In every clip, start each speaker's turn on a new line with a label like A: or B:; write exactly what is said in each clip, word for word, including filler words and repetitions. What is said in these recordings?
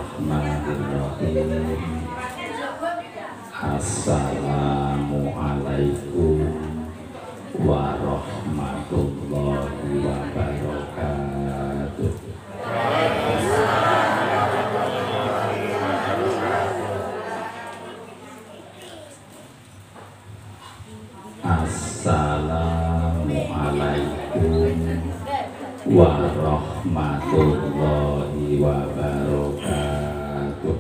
A: Bismillahirrahmanirrahim. Assalamualaikum warahmatullahi wabarakatuh. Assalamualaikum warahmatullahi wabarakatuh.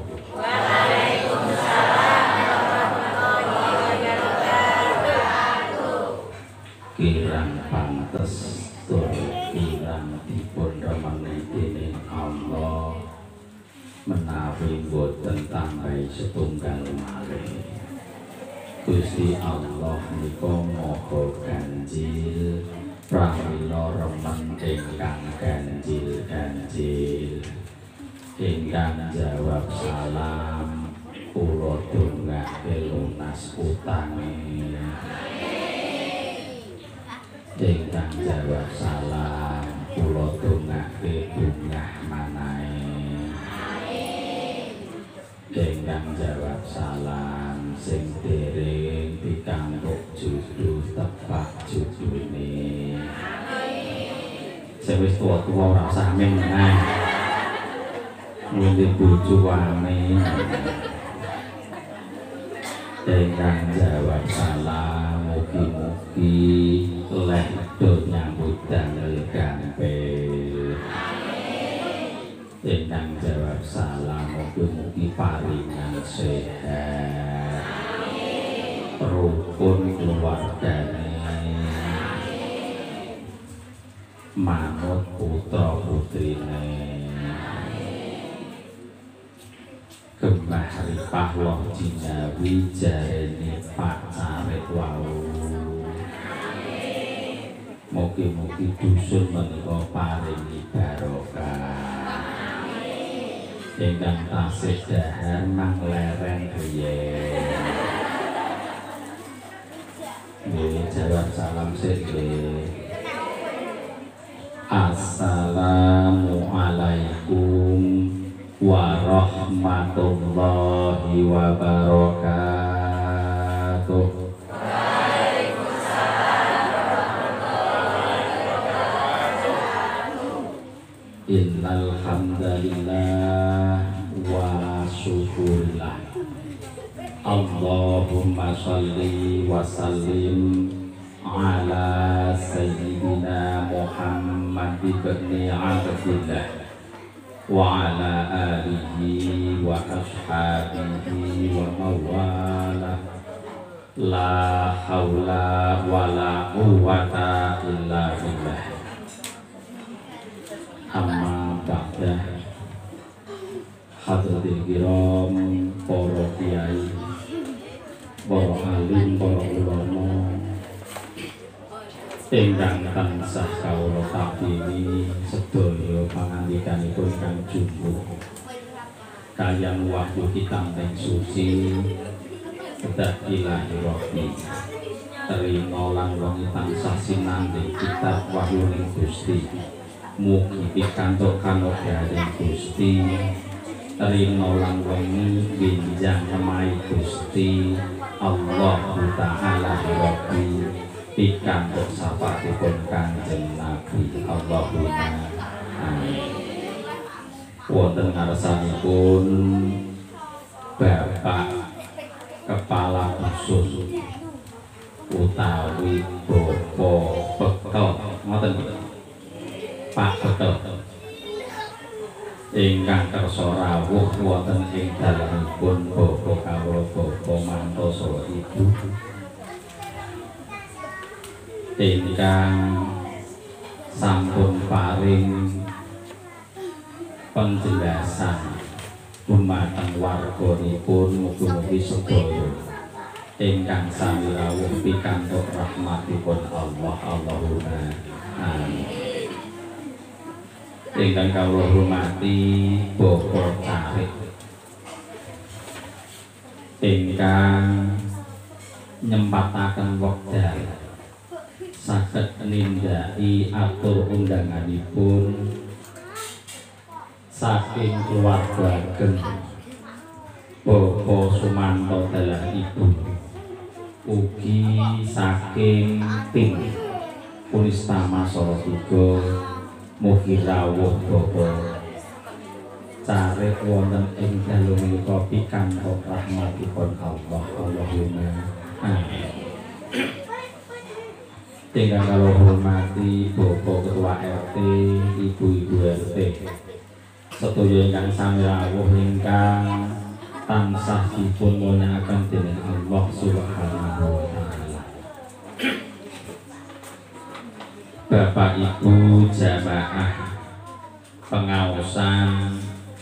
A: Kirang pantes tur kirang dipun remeni dening Allah menawi boten tambahi setunggal malih. Gusti Allah nika maha ganjil pramila remen ingkang ganjil-ganjil. Ingkang jawab salam kula dongake lunas utange. Ingkang jawab salam kula dongake bungah manahe. Ingkang jawab salam sing dereng pikantuk judu tepak judune. Sing wis tuwa-tuwa ora usah amin meneh. Ngendi bojo amin. Ingkang jawab salam mugi-mugi leh do nyambut damel gampil. Ingkang jawab salam mugi-mugi paringan sehat. Rukun keluargane manut putra putrine gembah ripah loh jinawi jarene pacare wau. Mugi-mugi dusun menika paringi barokah. Ingkang tasih dahar mang lereng riyen. Nggih jawab salam sik nggih. Assalamualaikum warahmatullahi wabarakatuh. Innal hamdalillah wa syukurillah. Allahumma sholli wa sallim ala sayyidina Muhammad ibn Abdillah wa ala alihi wa ashabihi wa mawalah. La haula wa la quwwata illa billah. Amma ba'da. Hadratil kiram, para kiai, para alim, para ulama ingkang tansah kawula tabini sedaya pangandikanipun kang jumbuh kaliyan wahyu kitab ing suci kedah ilahi rabbi terima lan wengi tansah sinanding kitab wahyu ning Gusti. Mugi pikantuk kanodhaning Gusti terima lan wengi binjang nemahi Gusti Allah Ta'ala rabbi pikantuk sapatipun Kanjeng Nabi. Allahumma amin. Wonten ngarsanipun Bapak Kepala Dusun utawi Bapak Bekel, ngoten Pak Bekel ingkang kersa rawuh wonten ing dalemipun Bapak kawula Bapak mantu saha ibu ingkang sampun paring penjelasan dumateng warganipun. Mugi-mugi sedaya ingkang sami rawuh pikantuk rahmatipun Allah. Allahumma amin. Ingkang kawula hormati Bapak Carik ingkang nyempataken wekdal saged nindaki atur undanganipun saking keluarga ageng Bapak Sumanto dalah ibu ugi saking tim Puristama Salatiga mugi rawuh Bapak carek wonten ing dalu menika pikantuk rahmatipun Allah Allahumma amin. Ingkang kula hormati Bapak Ketua R T, Ibu-ibu R T, sedaya ingkang sami rawuh ingkang tansah dipun mulyakaken dening Allah Subhanahu wa taala. Bapak Ibu jamaah pengaosan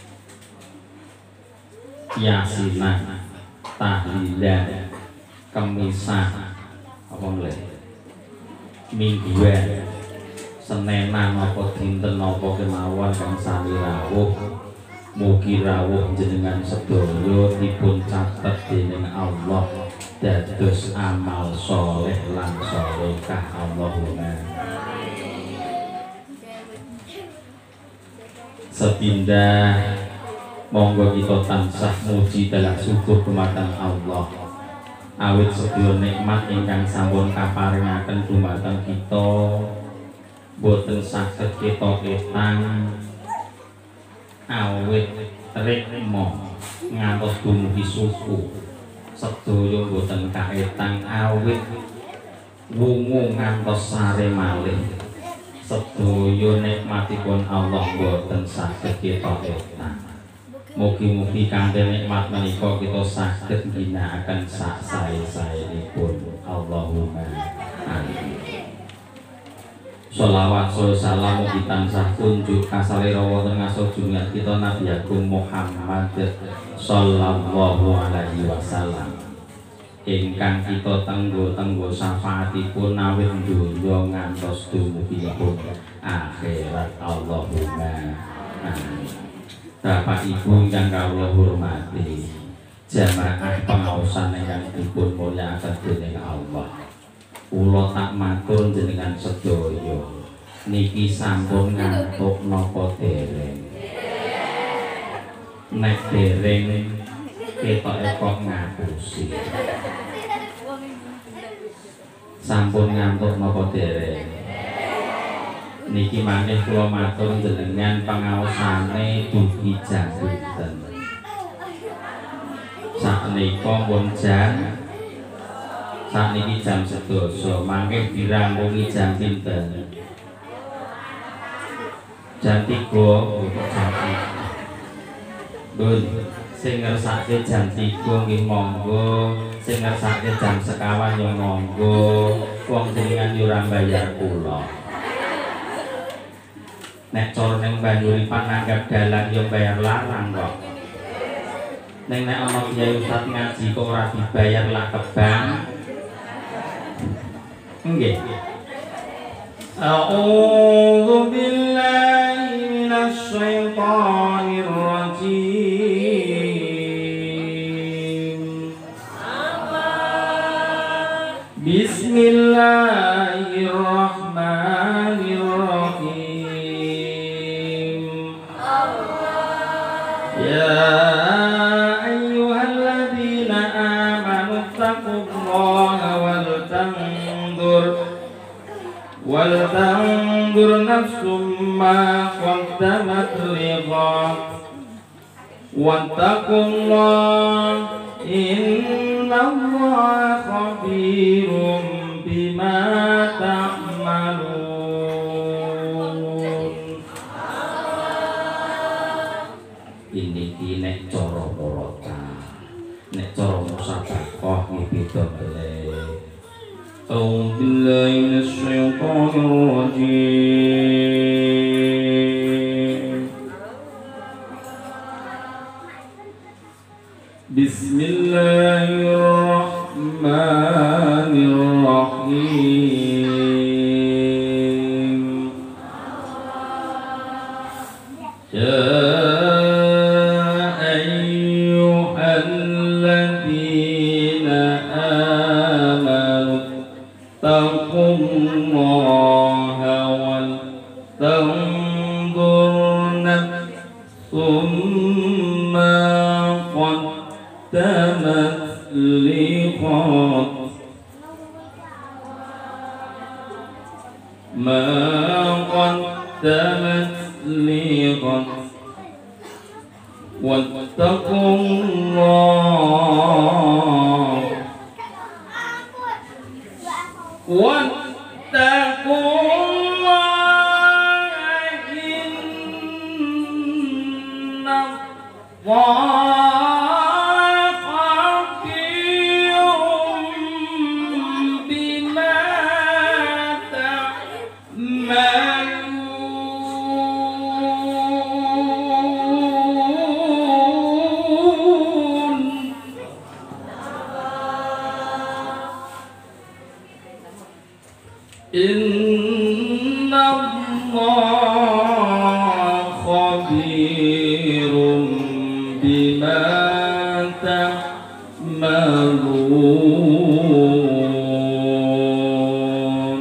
A: yasinan tahlilan kemisah apa nglih mingguan senenan apa dinten apa kemawon kang sami rawuh mugi rawuh jenengan sedaya dipun catet dening Allah dados amal soleh lan solehah Allahumma sepindah monggo kita tansah muji dalam syukur dumateng Allah awit sedaya nikmat ingkang sampun kaparingaken dumateng kita boten saged kita ketang awit rikma ngantos dumugi suku sedaya boten kaetang awit wungu ngantos sare malih sedaya nikmatipun Allah boten saged kita ketang. Mugi-mugi kanthi nikmat menika kita saged ginakaken sak sae-saenipun. Allahumma amin. Sholawat salam mugi tansah kunjuk kasalira wonten ngaso junjungan kita Nabi Agung Muhammad sallallahu alaihi wasallam. Ingkang kita tenggo-tenggo syafaatipun awit donya ngantos dumugipun akhirat. Allahumma amin. Bapak Ibu ingkang kawula hormati, jamaah pengaosan ingkang dipun mulyakaken dening Allah. Kula tak matur jenengan sedaya niki sampun ngantuk napa dereng? Nek dereng ketoke kok ngapusi. Sampun ngantuk napa dereng? Niki maneh kula matur jenengan pangaosane dugi jam pinten. Sakmenika pun jam sakniki jam sedasa mangke dirampungi jam pinten? Jam tiga jam tiga. Dun sing ngersake jam tiga nggih monggo, sing ngersake jam sekawan yo monggo. Wong jenengan yo ora bayar kula. Nek cara ning Banyuripan nanggap dalan yo bayar larang kok. Ning nek ana kiai ustaz ngaji kok ora dibayar lah kebang. Nggih. A'udzu billahi minasy syaithanir rajim. Bismillahirrahmanirrahim. Ya ayyuhalladzina amanu taqullaha wal tanzur wal tanzur nafsum ma qaddamat lighad wattaqullaha innallaha khabirum bima ta'malun. Ini nek cara muraka, nek cara musabaqah iki beda meleh. A'udzu billahi minasy syaithanir rajim. Bismillahirrahmanirrahim. Ya ma qaddamat liqad ma qaddamat liqad wattaqullah wattaqullah inna Allah khabirun bima ta'malun. Inna Allah khabirun bima ta'malun.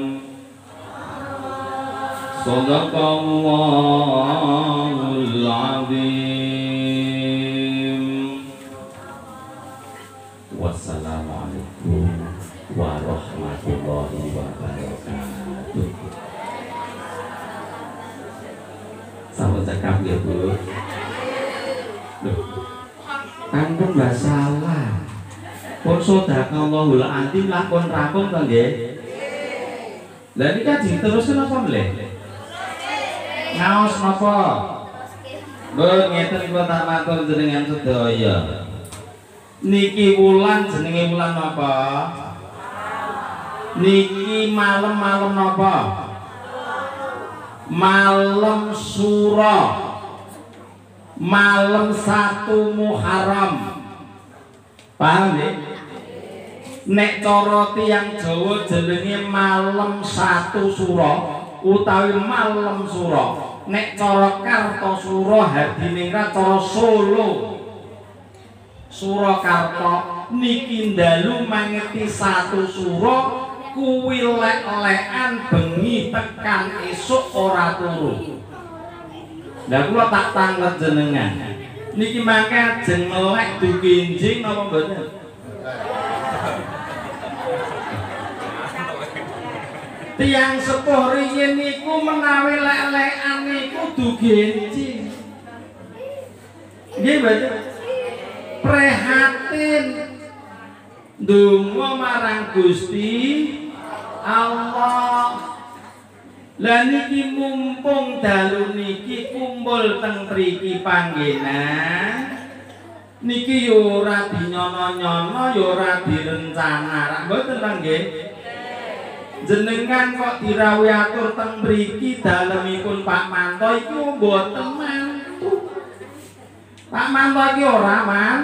A: Sadaqallahul azim. Wassalamualaikum warahmatullahi wabarakatuh. Sahabat cakap ya Bu. Ampun mbak salah. Pun sadaqallahul azim lakon rampung to nggih. Lah iki kaji terus kenapa mleh? Ngaos napa? Mbok ngeten kula tak matur jenengan sedaya. Niki wulan jenenge wulan napa? Niki malam-malam napa? Malam Suro, malam satu Muharram. Paham ya? Nek cara tiyang Jawa jenenge malam satu Suro utawi malam Suro. Nek cara Kartosuro hadiningrat cara Solo Surakarta niki ndalu mangeti satu Suro kuwi lek-lekan bengi tekan esuk ora turu. Lah kula tak tanglet jenengan. Niki mangke ajeng melek dugi enjing napa mboten? Tiang sepuh riyin niku menawi lek-lekan niku dugi enjing. Nggih mboten? Prihatin ndonga marang Gusti Allah. Lah niki mumpung dalu niki kumpul teng mriki panggenan niki yo ora dinyono-nyono yo ora direncana. Mboten ta nggih? Jenengan kok dirawuhi atur teng mriki dalemipun Pak Manto iku mboten mantu. Pak Manto iki ora man.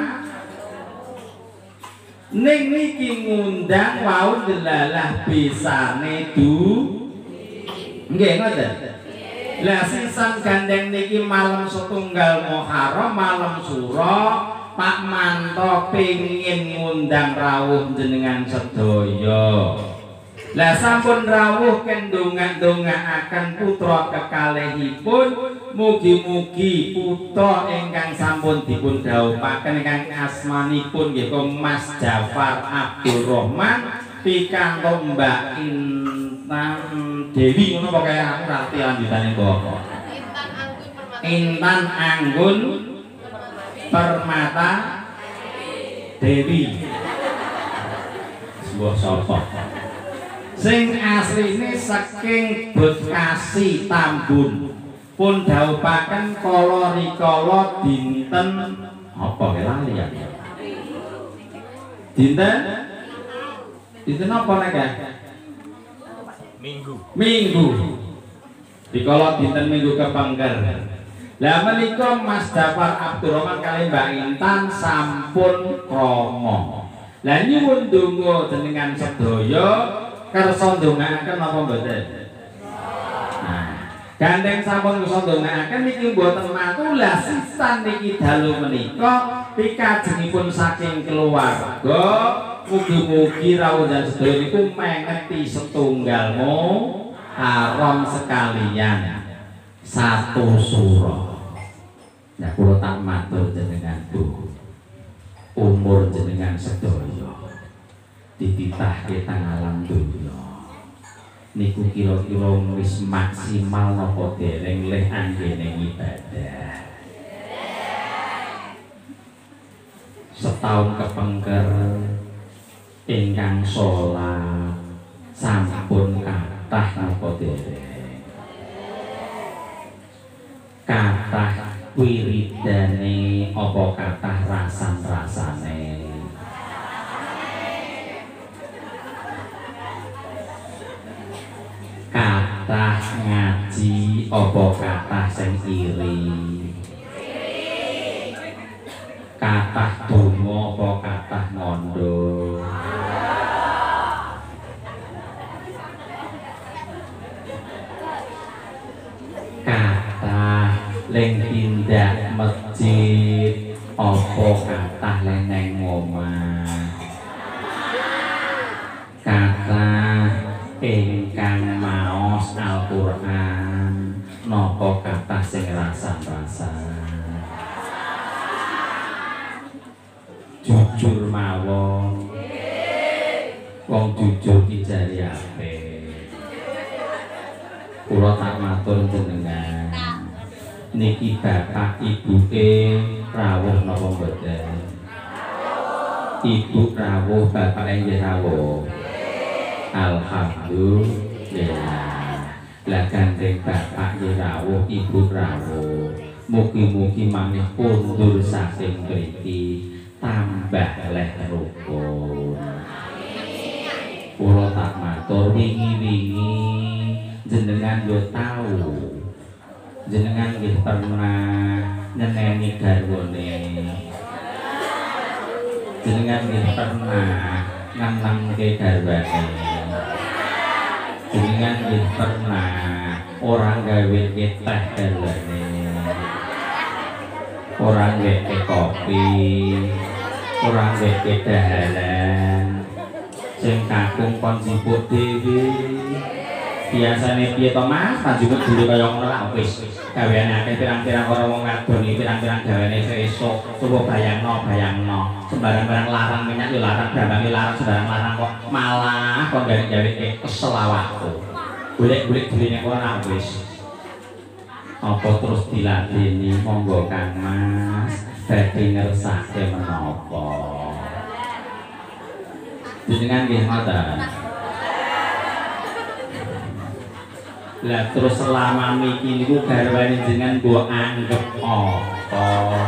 A: Ning niki ngundang wau delalah bisane du. Nggih ngoten. Lah sisan gandeng niki malam setunggal Muharram malam Suro Pak Manto pengin ngundang rawuh jenengan sedaya. Lah sampun rawuh kendonga-ndongaaken putra kekalihipun mugi-mugi putra ingkang sampun dipun dhawuhaken ingkang asmanipun nggih Mas Jafar Abdurrahman pikantuk Mbak Intan Dewi ngono pokoke aku ngerti lanjutane apa. Intan Anggun Permata Dewi. Sebuah sapa? Sing asline saking Bekasi Tambun. Pun dhawuhaken kala rikala dinten apa ke lali ya? Dinten Dinten apa nek? Minggu. Minggu. Dikala dinten Minggu kepengker. Lah menika Mas Jafar Abdurrahman kali Mbak Intan sampun krama. Lah nyuwun donga jenengan sedaya kersa ndongaaken napa mboten? Nah, gandeng sampun kersa ndongaaken niki mboten mantu lah sisan niki dalu menika pikajengipun saking keluarga mugi-mugi rawuh dan sedaya niku mengeti setunggal Muharram sekalian satu Suro. Nah kula tak matur jenengan Bu, umur jenengan sedaya dititahke teng alam donya niku kira-kira wis maksimal napa dereng leh anggene ibadah. Setahun kepengker ingkang salat sampun kathah napa dereng, kathah wiridane apa kathah rasan-rasane, kathah ngaji apa kathah sing iri, kathah donga apa kathah ngondo, kathah ling tindak masjid apa kathah ling nang omah, kathah ingkang maos Al-Qur'an napa kathah sing rasan-rasan. Jujur mawon, wong jujur ki jari apik. Kula tak matur jenengan niki bapak ibuke rawuh napa mboten? Ibu rawuh, bapak nggih rawuh. Alhamdulillah. Lah gandeng bapak nggih rawuh, ibu rawuh. Mugi-mugi maneh pundur saking mriki tambah leh rukun. Kula tak matur wingi-wingi jenengan yo tahu jenengan nggih pernah nyeneni garwane, jenengan nggih pernah ngenengke garwane, jenengan nggih pernah orang gawe teh garwane, orang gawe kopi, orang gawe dahalan, sing kakung kon sibuk dhewe. Biasane piye to Mas, panjenengan dhewe kaya ngono lak wis gaweane akeh pirang-pirang karo wong wadon iki pirang-pirang gaweane esuk coba bayangno bayangno sembarang-barang larang minyak yo larang brambang yo larang sembarang larang kok malah kok gawe-gawe kesel awakku golek-golek dhewe kono lak wis apa terus diladeni monggo Kang Mas badhe ngersake menapa jenengan nggih ngoten. Lah terus selama miki niku garwane jenengan mbok anggap apa?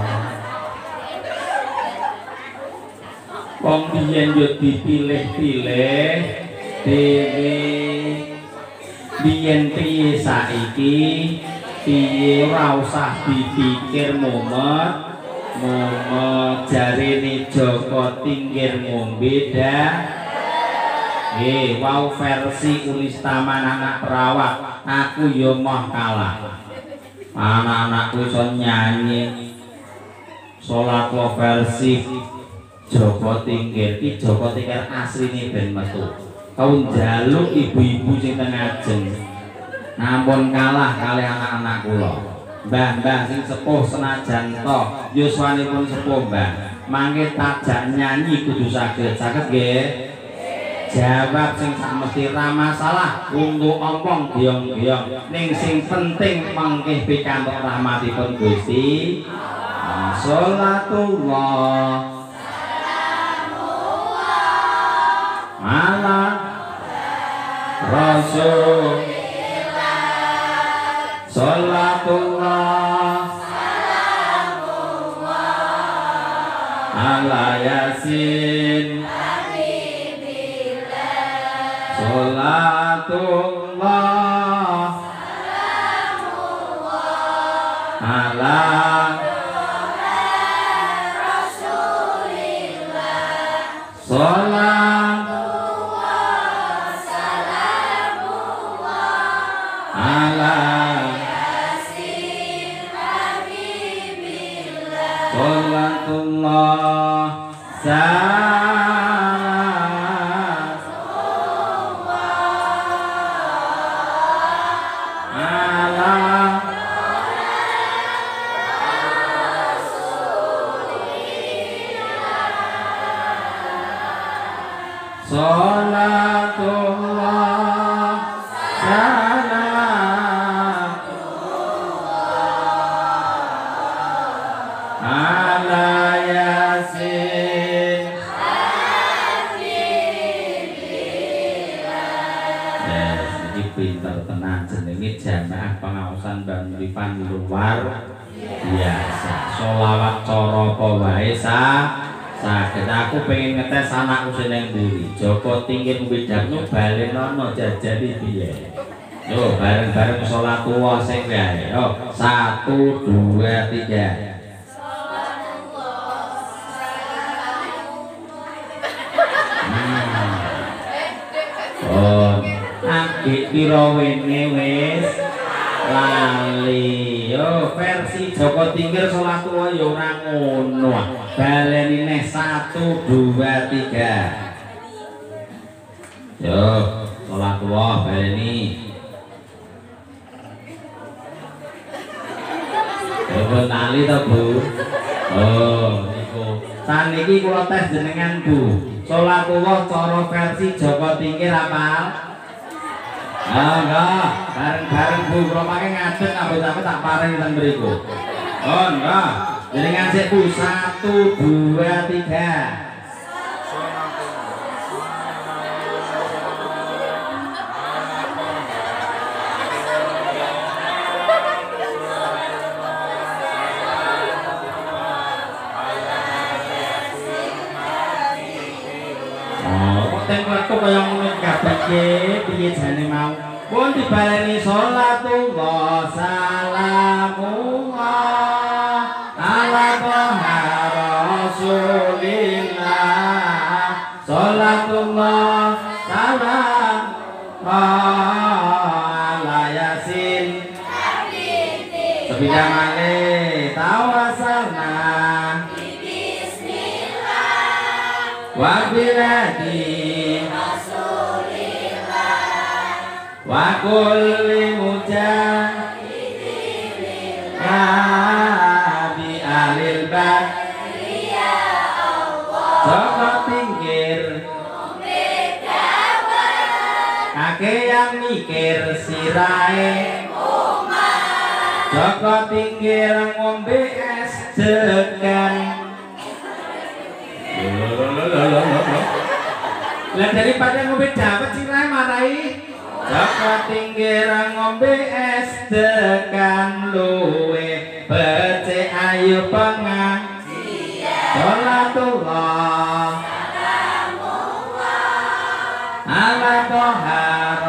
A: Wong biyen yo dipilih-pilih dhewe. Biyen piye saiki? Piye ora usah dipikir mumet. Mumet jarene Joko Tingkir ngombe dah. Nggih, wau versi Ulistaman anak perawat, aku yo moh kalah. Anak-anakku iso nyanyi. Salat wa versi Joko Tingkir, iki Joko Tingkir asline ben metu. Kau njaluk ibu-ibu sing teng ajeng. Nampun kalah kalih anak-anak kula. Mbah-mbah sing sepuh senajan to yuswanipun sepuh, Mbah. Mangke takjak nyanyi kudu saged. Saged nggih? Jawab sing samesti ra masalah untuk ompong giong-giong ning sing penting mangke pikantuk rahmatipun Gusti. Sholatullah ala Rasulillah, sholatullah ala Yasin, sholatullah ala Rasulillah, sholatullah ala Yasin Habibillah, sholatullah Sholatullah salam ala yasin. Yes, ini pinter tenang jenenge jamaah pengawasan dan Rifan luar biasa. Sholawat cara apa wae saged. Aku pengen ngetes anakku sing nang mburi. Joko tinggi mbedakno balenono jajane piye. Yo bareng-bareng sholat tua sing wae. Yo satu dua tiga. Oh, akeh pira wene wis lali. Yo versi Joko Tingkir sholat tua yo ora ngono. Baleni neh satu dua tiga. Yo sholat tua baleni. Yo nali to Bu. Oh niku. Saniki kula tes jenengan Bu. Sholat tua cara versi Joko Tingkir apal? Ah enggak, bareng-bareng Bu, kalau pakai ngadeg apa-apa tak paring teng mriku. Oh enggak, jenengan sik Bu, satu dua tiga. Tempat kaya ngono kabeh piye jane mau. Pun dibaleni sholatullah salamullah ala toha rasulillah. Sholatullah salamullah ala yasin sebida malih tawasalna wa biladi wa kulli mujahidin bi alil bad ya Allah. Joko Tingkir kakek yang mikir sirahe umat. Joko Tingkir ngombe es degan. Lah daripada ngombe dapat sirahe marahi. Joko Tingkir ngombe es degan luwe becik ayu pengajian. Sholatullah salamullah ala toha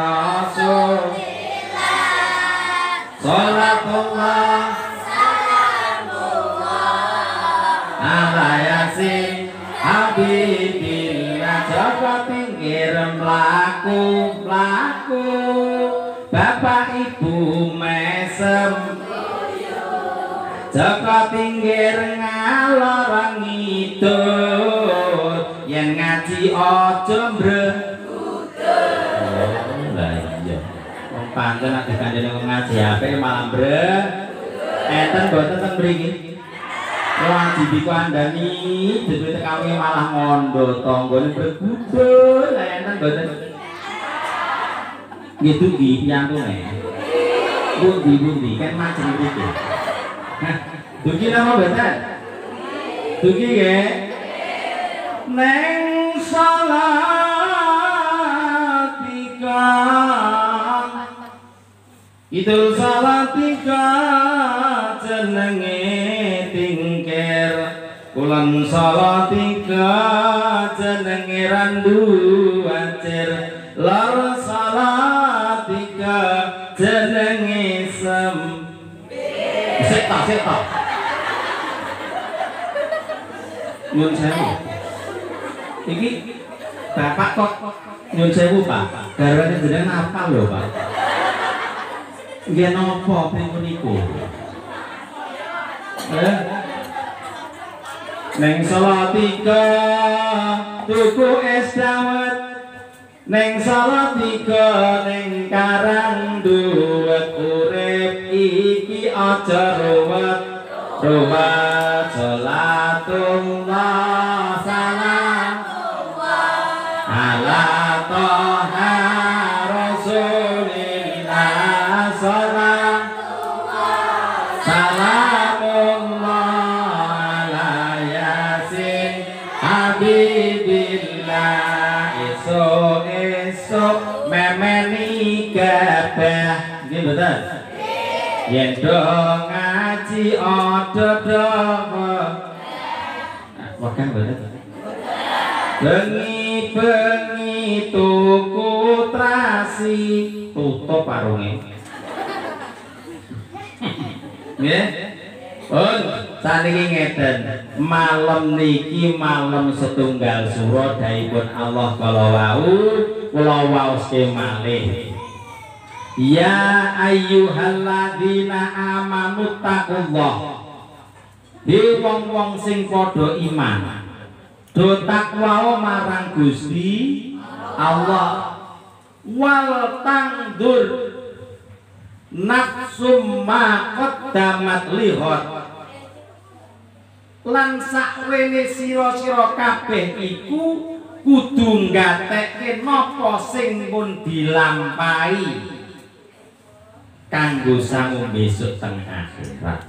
A: rasulillah. Sholatullah salamullah ala yasin habibillah. Joko Tingkir mlaku mlaku bapak ibu mesem. Joko Tingkir ngalor ngidul yen ngaji aja mbregudul. Lah iya wong pancen nek kanjeng ngaji apik malah mbreg. Enten boten teng mriki. Wajib iku andani dhewe tekawe malah ngondo tanggane bergudul. Lah enten boten. Nggih dugi piyantune. Bundi-bundi kan macam iki. Dugi nama boten? Dugi nggih. Neng salatika Idul salatika jenenge Tingkir. Kulan salatika jenenge Randu Acir. Lar salatika jenenge Sem. Seta seta. Nyun sewu. Iki Bapak kok nyun sewu Pak. Garwane jenengan apa lho Pak? Nggih napa pripun niku? Eh? Neng Salatika tuku es dawet. Neng Salatika neng Karang duwet urip iki aja ruwet. Ruwet sholatullah salamullah ala Habibillah esuk-esuk memeni kabeh nggih mboten yen do ngaji ada-ada wakan mboten bengi-bengi tuku trasi tutup parunge nggih pun saniki ngeten malam niki malam setunggal sura daipun Allah kala wau kula waoske malih ya ayyuhalladzina amanu taqullah he wong-wong sing padha iman do takwa marang Gusti Allah wal tangdur nafsum ma qaddamat lihat lan sakwene sira-sira kabeh iku kudu nggatekke napa sing pun dilampahi kanggo sangu besok teng akhirat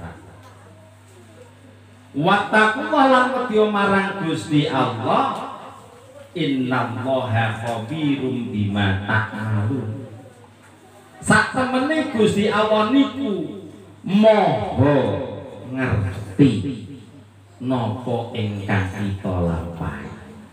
A: wattaqullah lan wedya marang Gusti Allah innallaha khabirum bima ta'malun sak temene Gusti Allah niku maha ngerti napa ingkang kita lampahi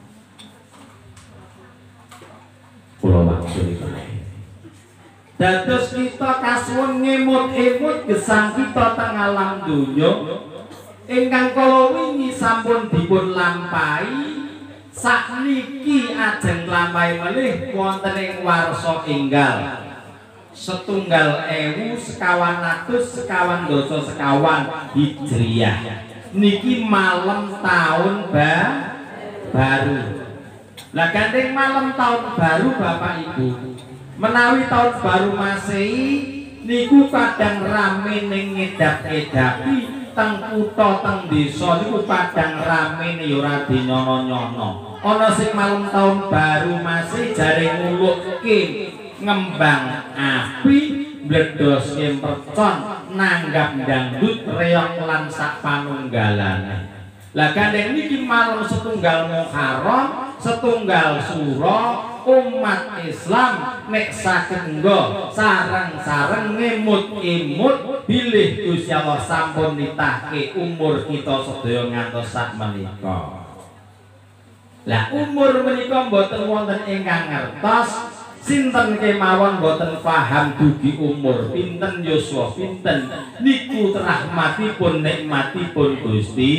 A: kula maksud dados kita kasuwun ngemut-emut gesang kita teng alam donya ingkang kala wingi sampun dipun lampahi sakniki ajeng lampahi malih wonten ing warsa enggal setunggal ewu sekawan atus sekawan dosa sekawan hijriyah niki malam tahun ba baru lah gandeng malam tahun baru Bapak Ibu menawi tahun baru Masehi niku kadang rame ning ngedap-edapi teng kutha teng desa niku kadang rame ning ora dinyono-nyono ana sing malam tahun baru Masehi jare ngulukke ngembang api bledoske mercon nanggap dangdut reok lan sak panunggalane lah gandeng niki malam setunggal Muharram setunggal suro umat Islam nek sakenggo sareng-sareng ngemut-emut bilih Gusti Allah sampun nitahke umur kita sedaya ngantos sak menika lah umur menika mboten wonten ingkang ngertos sinten kemawon boten paham dugi umur pinten yuswa pinten niku rahmatipun nikmatipun Gusti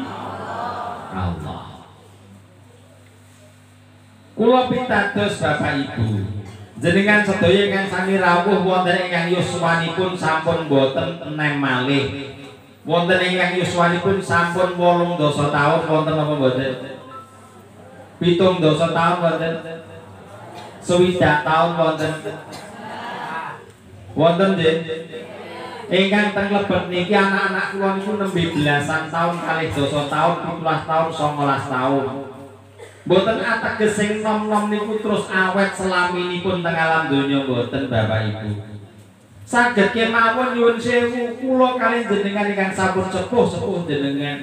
A: Allah. Kula pitados Bapak Ibu jenengan sedaya ingkang sami rawuh wonten ingkang yuswanipun sampun boten enem malih wonten ingkang yuswanipun sampun wolung dasa taun wonten apa boten pitung dasa taun wonten swidak taun wonten wonten nggih ingkang teng lebet niki anak-anak kula niku nembe belasan taun kalih dasa taun pitulas taun songolas taun mboten ateges sing nom-nom niku terus awet selaminipun teng alam donya mboten Bapak Ibu saged kemawon nyuwun sewu kula kalih jenengan ingkang sampun sepuh-sepuh jenengan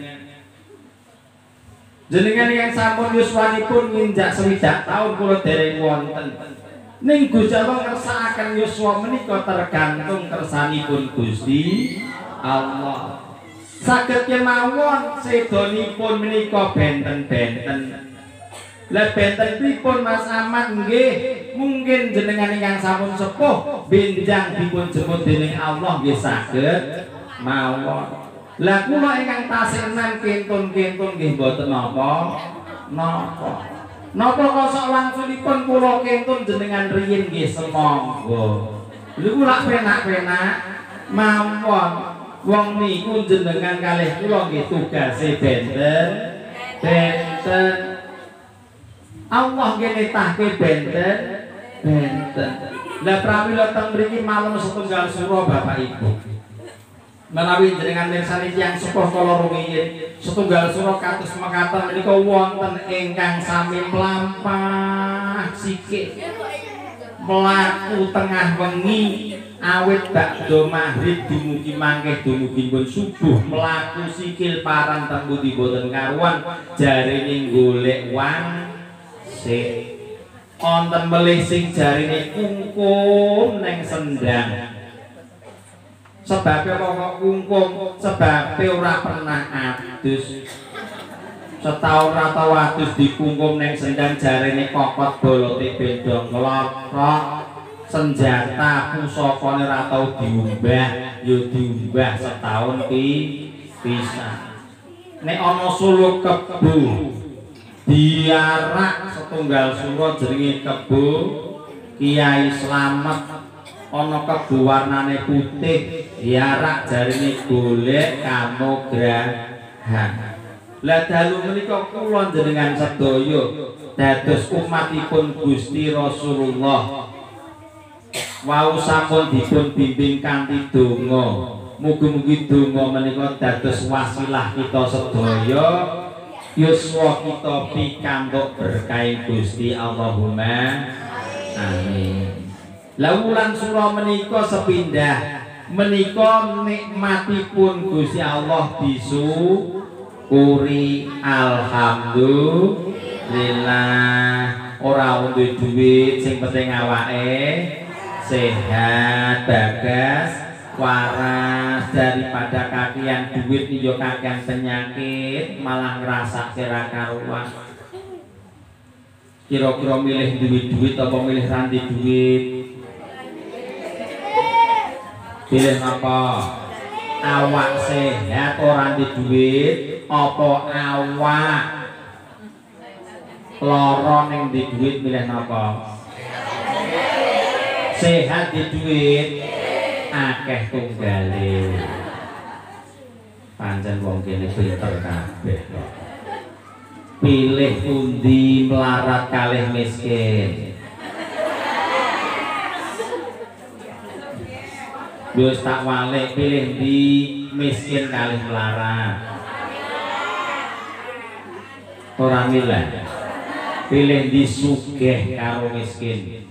A: jenengan yang sampun yuswanipun nginjak swidak taun kula dereng wonten ning Gusti Allah ngersakaken yuswa menika tergantung kersanipun Gusti Allah saged kemawon sedanipun menika benten-benten lah benten pripun Mas Ahmad nggih mungkin jenengan ingkang sampun sepuh benjang dipun jemput dening Allah nggih saged mawon lah kula ingkang tasih enem kentun-kentun nggih mboten napa napa napa kosok langsunipun kula kentun jenengan riyin nggih semangga lha kula penak-penak mawon wong niku jenengan kalih kula nggih tugase benten benten Allah nggih nitahke benten benten lah pramila teng mriki malam setunggal sura Bapak Ibu menawi jenengan mirsani tiyang sepuh kala rumiyin setunggal sura kados mekaten menika wonten ingkang sami mlampah sikil mlaku tengah wengi awit bakdo maghrib dumugi mangkeh dumugi pun subuh mlaku sikil parang tembuti boten karuan jarine golek wang sik wonten melih sing jarine kungkum neng sendang sebabnya kok kungkum sebabnya ora pernah adus setahun atau adus dikungkum neng sendang jarine kokot bolote bendong klothok senjata pusakane ora tau diumbah ya diumbah setahun pi pisan nek ana suluk kebu diarak setunggal sura jenenge kebu Kiai Slamet ana kebu warnane putih diarak jarine golek kanugrahan. Lah dalu menika kula jenengan sedaya dados umatipun Gusti Rasulullah wau sampun dipun bimbing kanthi donga. Mugi-mugi donga menika dados wasilah kita sedaya yuswa kita pikantuk berkah Gusti Allahumma amin. Lah wulan sura menika sepindah menika nikmatipun Gusti Allah disu Kuri alhamdulillah ora duwe duit sing penting awake sehat bagas waras daripada kakian duit yo kakian penyakit malah ngerasa kira karuan kira-kira milih duit-duit apa milih ranti duit pilih apa awak sehat orang di duit apa awak loro ning di duit milih napa sehat di duit akeh tunggale pancen wong kene pinter kabeh pilih pundi melarat kalih miskin wis tak walik pilih di miskin kalih melarat ora milih pilih di sugih karo miskin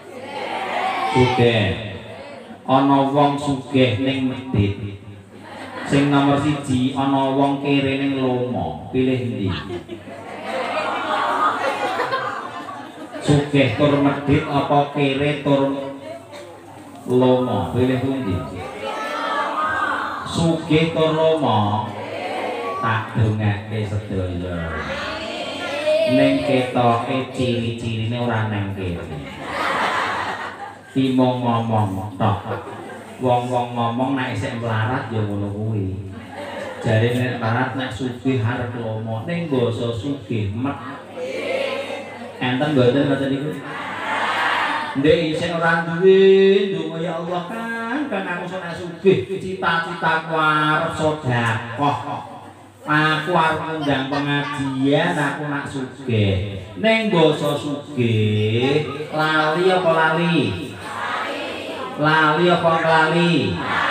A: sugih ana wong sugih ning medhit sing nomor siji ana wong kere ning lomo pilih ndi sugih tur medhit apa kere tur lomo pilih pundi sugih tur lomo tak dongake sedaya ning ketoke ciri-cirine ora nang kene timong ngomong tok wong-wong ngomong nek isih melarat ya ngono kuwi jare nek melarat nek sugih arep lomo ning basa sugih met enten mboten ngoten niku ndek isih ora duwe ndonga ya Allah kan kan aku nek sugih cita-citaku arep sedekah aku arep ngundang pengajian aku nak sugih ning basa sugih lali apa lali lali apa lali